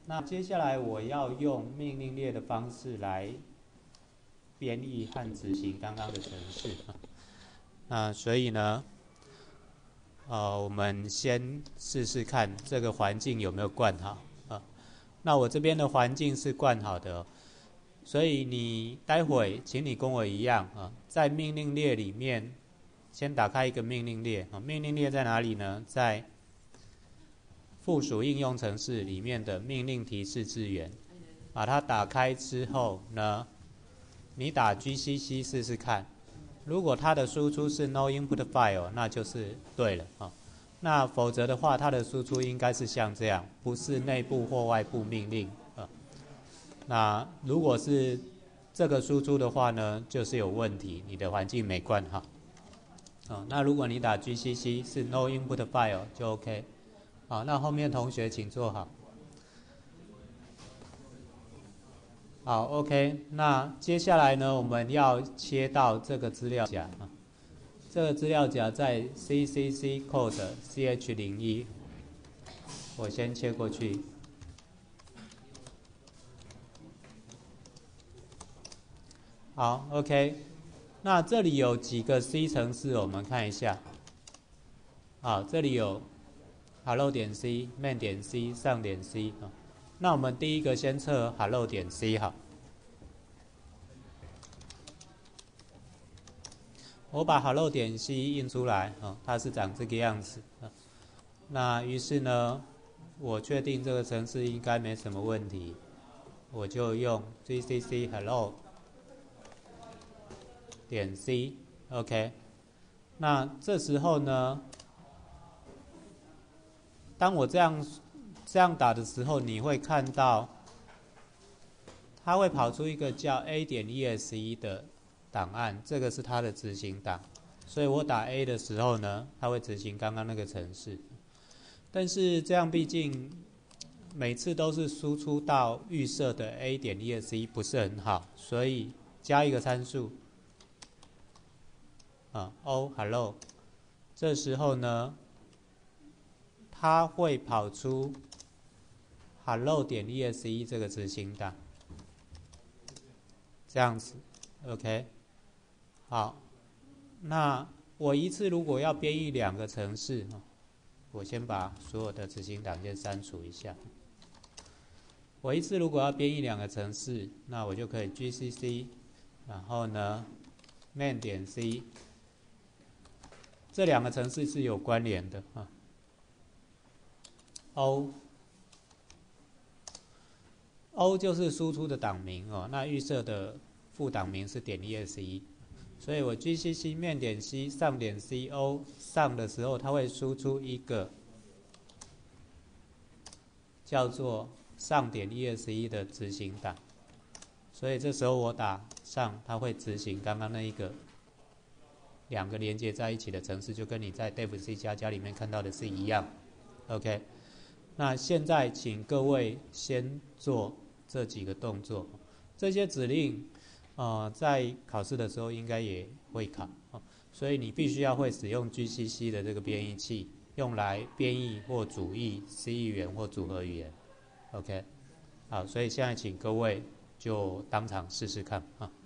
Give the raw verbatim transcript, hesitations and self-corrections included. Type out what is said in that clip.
那接下来我要用命令列的方式来编译和执行刚刚的程式。那所以呢，呃，我们先试试看这个环境有没有灌好啊。那我这边的环境是灌好的哦，所以你待会请你跟我一样啊，在命令列里面先打开一个命令列啊。命令列在哪里呢？在附属应用程式里面的命令提示字元，把它打开之后呢，你打 G C C 试试看，如果它的输出是 no input file， 那就是对了啊。那否则的话，它的输出应该是像这样，不是内部或外部命令啊。那如果是这个输出的话呢，就是有问题，你的环境没灌好啊。那如果你打 G C C 是 no input file 就 OK。好，那后面同学请坐好。好 ，OK。那接下来呢，我们要切到这个资料夹啊。这个资料夹在 C C C code C H 零一，我先切过去。好 ，OK。那这里有几个 C 程式，我们看一下。好，这里有 hello 点 C、main 点 C、上点 C 啊。那我们第一个先测 hello 点 C 好。我把 hello 点 C 印出来啊，它是长这个样子啊。那于是呢，我确定这个程式应该没什么问题，我就用 G C C hello 点 C，OK。那这时候呢，当我这样这样打的时候，你会看到，它会跑出一个叫 A 点 E S E 的档案，这个是它的执行档。所以我打 A 的时候呢，它会执行刚刚那个程式。但是这样毕竟每次都是输出到预设的 A 点 E S E 不是很好，所以加一个参数啊 O hello， 这时候呢，它会跑出 hello 点 E S E 这个执行档，这样子 ，OK。好，那我一次如果要编译两个程式，我先把所有的执行档先删除一下。我一次如果要编译两个程式，那我就可以 G C C， 然后呢 main 点 C， 这两个程式是有关联的啊。O O 就是输出的档名哦，那预设的副档名是点 E S E， 所以我 G C C 面点 C 上点 C O 上的时候，它会输出一个叫做上点 E S E 的执行档，所以这时候我打上，它会执行刚刚那一个两个连接在一起的程式，就跟你在 Dev C 加加里面看到的是一样。OK， 那现在请各位先做这几个动作，这些指令，呃，在考试的时候应该也会考，所以你必须要会使用 G C C 的这个编译器，用来编译或组译 C 语言或组合语言。OK， 好，所以现在请各位就当场试试看啊。